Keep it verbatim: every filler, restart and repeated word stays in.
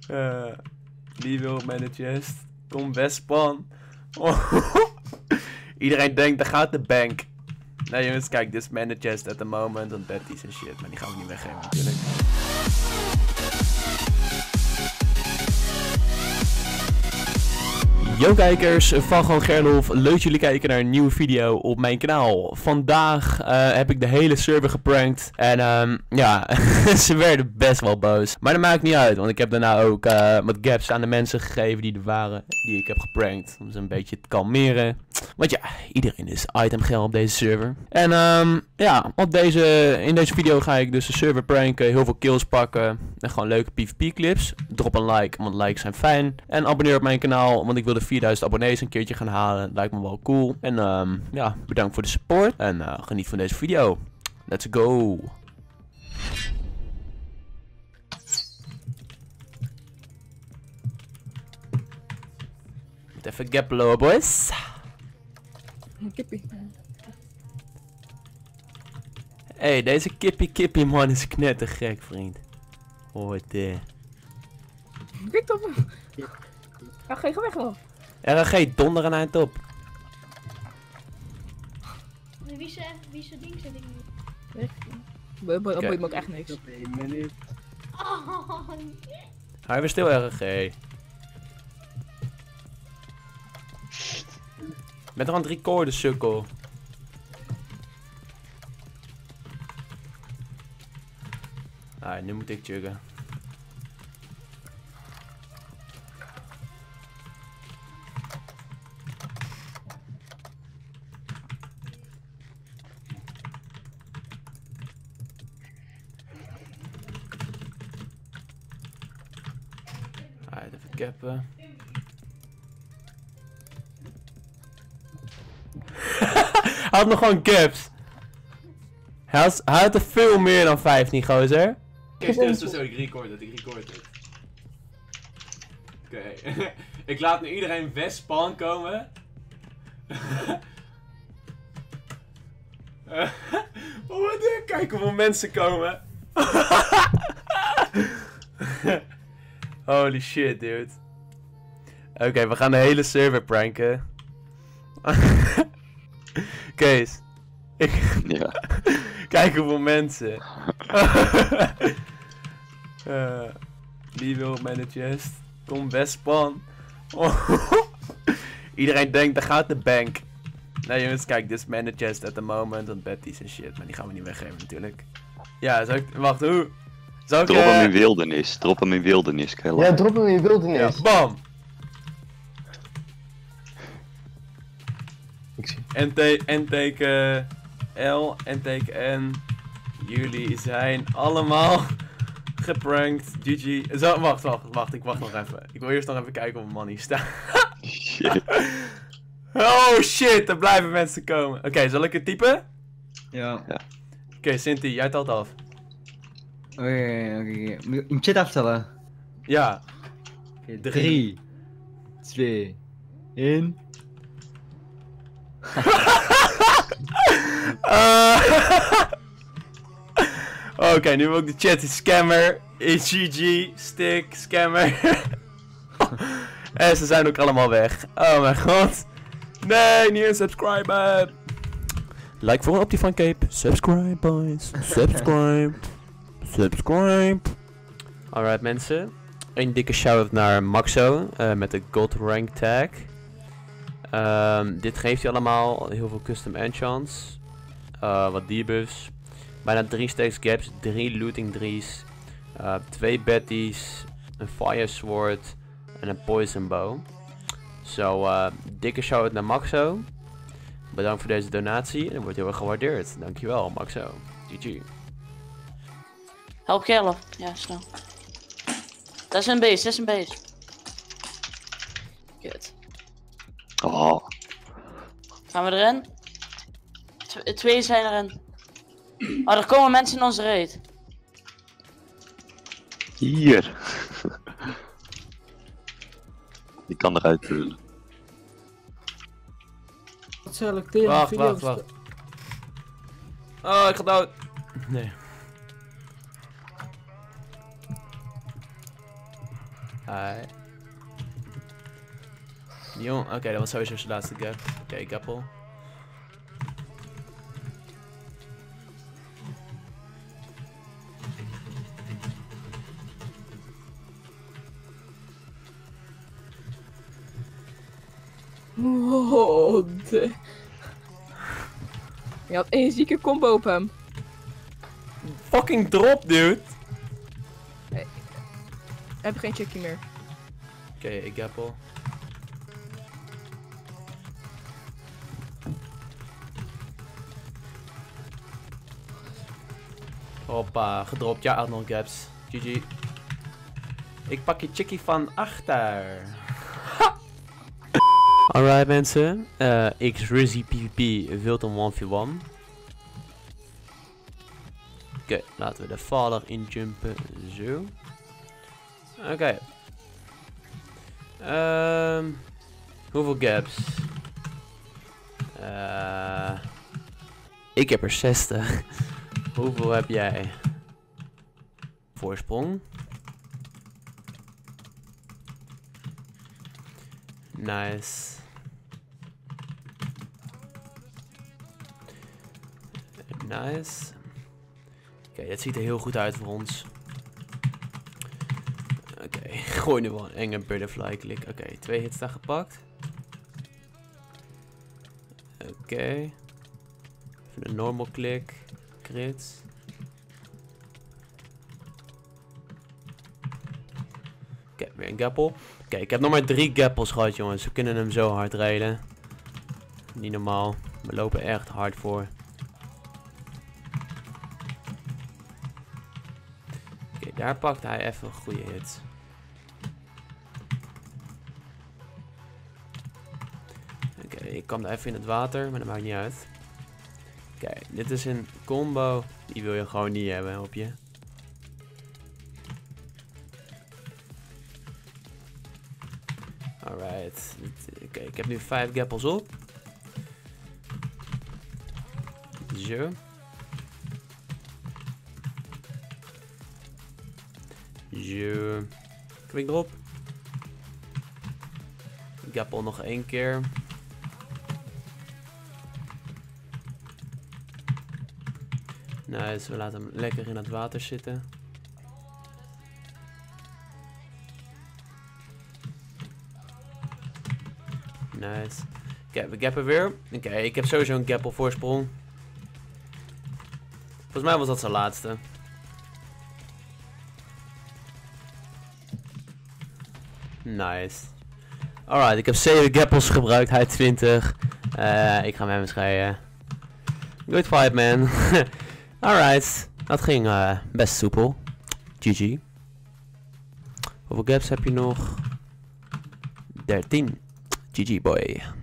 Uh, wie wil mijn chest? Kom Westpan. Oh. Iedereen denkt, daar gaat de bank. Nee jongens, kijk, dit is mijn chest at the moment. Want Betty's en shit, maar die gaan we niet weggeven natuurlijk. Yo kijkers van Gewoon Gerlof, leuk dat jullie kijken naar een nieuwe video op mijn kanaal. Vandaag uh, heb ik de hele server geprankt en um, ja, ze werden best wel boos. Maar dat maakt niet uit, want ik heb daarna ook uh, wat gaps aan de mensen gegeven die er waren, die ik heb geprankt. Om ze een beetje te kalmeren. Want ja, iedereen is itemgeld op deze server. En um, ja, op deze, in deze video ga ik dus de server pranken, heel veel kills pakken en gewoon leuke PvP clips. Drop een like, want likes zijn fijn. En abonneer op mijn kanaal, want ik wil de vierduizend abonnees een keertje gaan halen. Lijkt me wel cool. En um, ja, bedankt voor de support. En uh, geniet van deze video. Let's go. Moet even gaplowen, boys. Kippie. Hey, deze kippie kippie man is knettergek, vriend. Hoort eh. Kijk op. Ja, ga je weg wel. R G, donder aan het op. Wie is wie zijn ding zet ik nu? Dat boeit me ook echt niks. Oh, Hou weer stil, R G. Met nog een drie koorden, sukkel. Ah, nu moet ik chuggen. Ah, even cappen. Hij had nog gewoon caps. Hij had, hij had er veel meer dan vijftien, gozer. Oké, stil, stil, stil, ik record het, ik record het. Oké, okay. Ik laat nu iedereen Westpan komen. uh, oh, wat dit? Kijk hoeveel mensen komen. Holy shit, dude. Oké, okay, we gaan de hele server pranken. Kees. Ik... Ja. Kijk hoeveel mensen. uh, wie wil mijn chest? Kom Westpan. Oh. Iedereen denkt, daar gaat de bank. Nee jongens, kijk, dit is mijn chest at the moment. Want Betty's en shit, maar die gaan we niet weggeven natuurlijk. Ja, zou ik... Wacht, hoe? Zou ik... Drop hem uh... in wildernis, drop hem in wildernis, Kella. Ja, drop hem in wildernis. Ja, bam! Ik zie. En, te en teken L en teken N. Jullie zijn allemaal geprankt. G G. Zo, wacht, wacht, wacht. Ik wacht nog even. Ik wil eerst nog even kijken of mijn man hier staat. Shit. Oh shit, er blijven mensen komen. Oké, okay, zal ik het typen? Ja. Ja. Oké, okay, Sinti, jij telt af. Oké, okay, oké, okay. Moet je in chat aftellen? Ja. Okay, drie, twee, één. uh, Oké, okay, nu wil ik de chat. Scammer, G G, stick, scammer. En ze zijn ook allemaal weg. Oh mijn god. Nee, niet subscriben. Like voor een Optifine Cape. Subscribe, boys. Subscribe. Subscribe. Alright mensen. Een dikke shout-out naar Maxo. Uh, met de gold rank tag. Um, dit geeft je allemaal heel veel custom enchants. Uh, wat debuffs. Bijna drie stacks gaps. drie looting drie's. Uh, twee Betty's. Een fire sword. En een poison bow. Zo, uh, dikke shout-out naar Maxo. Bedankt voor deze donatie. En dat wordt heel erg gewaardeerd. Dankjewel, Maxo. G G. Help Gerlof. Ja, snel. Dat is een base, dat is een base. Kut. Oh. Gaan we erin? Tw twee zijn erin. Oh, er komen mensen in onze raid. Hier. Die kan eruit vullen. Selecteren. Wacht, wacht, wacht. Oh, ik ga dood. Nee. Ai. Jong, oké, okay, dat was sowieso zijn laatste gap. Oké, okay, gappel. Wow, de... Je had één zieke combo op hem. Fucking drop, dude! Ik heb geen chickie meer. Oké, okay, ik gappel. Hoppa, gedropt. Ja, had nog gaps. G G. Ik pak je chickie van achter. Alright mensen. Uh, X Rizzy PvP wilt een one v one. Oké, okay, laten we de vader injumpen. Zo. Oké. Okay. Um, hoeveel gaps? Uh, ik heb er zestig. Hoeveel heb jij? Voorsprong. Nice. Nice. Oké, okay, het ziet er heel goed uit voor ons. Oké, okay, gooi nu wel een enge butterfly klik. Oké, okay, twee hits daar gepakt. Oké. Okay. Even een normal klik. Crits. Oké, okay, weer een gappel. Oké, okay, ik heb nog maar drie gappels gehad, jongens. We kunnen hem zo hard rijden. Niet normaal. We lopen echt hard voor. Oké, okay, daar pakt hij even een goede hit. Oké, okay, ik kwam daar even in het water, maar dat maakt niet uit. Kijk, dit is een combo. Die wil je gewoon niet hebben, hoop je. Alright. Oké, okay, ik heb nu vijf gappels op. Zo. Zo. Quick drop. Gappel nog één keer. Nice, we laten hem lekker in het water zitten. Nice. Oké, okay, we gappen weer. Oké, okay, ik heb sowieso een gappel voorsprong. Volgens mij was dat zijn laatste. Nice. Alright, ik heb zeven gappels gebruikt, hij twintig. Uh, ik ga met hem scheiden. Good fight, man. Alright, dat ging uh, best soepel. G G. Hoeveel gaps heb je nog? dertien. G G, boy.